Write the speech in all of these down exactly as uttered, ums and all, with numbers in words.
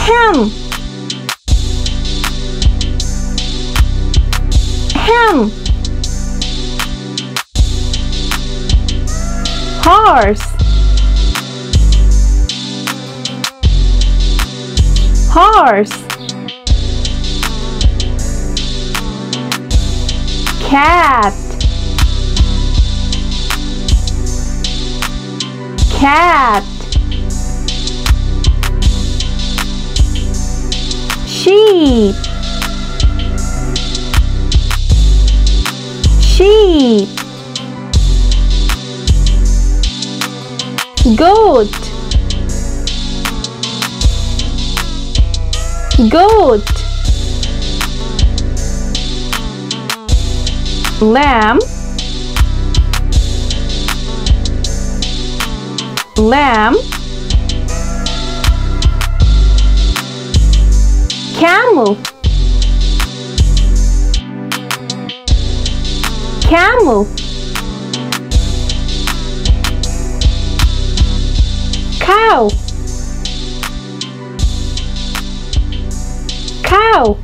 Ham. Ham. Horse. Horse. Cat. Cat. Sheep. Sheep. Goat. Goat. Lamb. Lamb. Camel. Camel. Cow. Cow.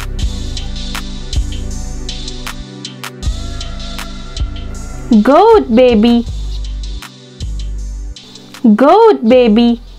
Goat baby. Goat baby.